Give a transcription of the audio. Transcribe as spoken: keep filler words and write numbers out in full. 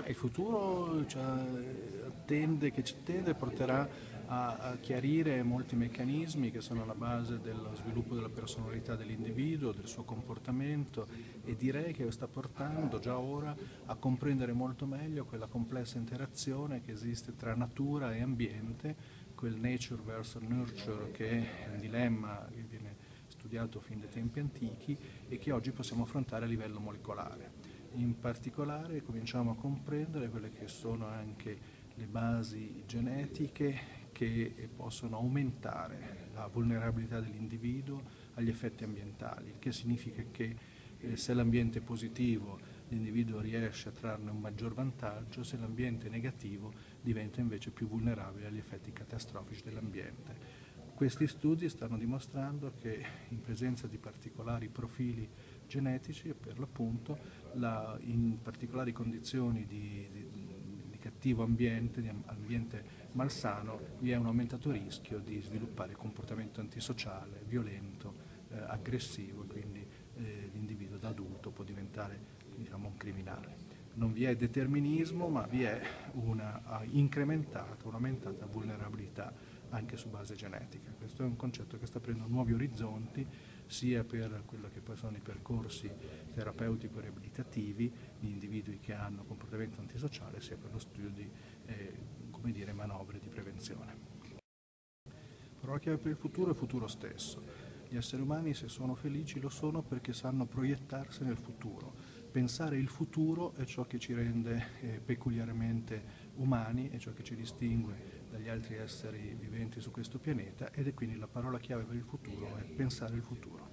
il futuro cioè, attende, che ci attende porterà a, a chiarire molti meccanismi che sono alla base dello sviluppo della personalità dell'individuo, del suo comportamento, e direi che sta portando già ora a comprendere molto meglio quella complessa interazione che esiste tra natura e ambiente, quel nature versus nurture che è un dilemma che viene studiato fin dai tempi antichi e che oggi possiamo affrontare a livello molecolare. In particolare cominciamo a comprendere quelle che sono anche le basi genetiche che possono aumentare la vulnerabilità dell'individuo agli effetti ambientali, il che significa che eh, se l'ambiente è positivo l'individuo riesce a trarne un maggior vantaggio, se l'ambiente è negativo diventa invece più vulnerabile agli effetti catastrofici dell'ambiente. Questi studi stanno dimostrando che in presenza di particolari profili genetici e per l'appunto la, in particolari condizioni di, di, di cattivo ambiente, di ambiente malsano, vi è un aumentato rischio di sviluppare comportamento antisociale, violento, eh, aggressivo, e quindi eh, l'individuo da adulto può diventare diciamo, un criminale. Non vi è determinismo, ma vi è una incrementata, un'aumentata vulnerabilità anche su base genetica. Questo è un concetto che sta prendendo nuovi orizzonti sia per quello che poi sono i percorsi terapeutico-riabilitativi di individui che hanno comportamento antisociale, sia per lo studio di eh, come dire, manovre di prevenzione. Però la chiave per il futuro è il futuro stesso. Gli esseri umani, se sono felici, lo sono perché sanno proiettarsi nel futuro. Pensare il futuro è ciò che ci rende eh, peculiarmente umani, è ciò che ci distingue dagli altri esseri viventi su questo pianeta, ed è quindi la parola chiave per il futuro è pensare il futuro.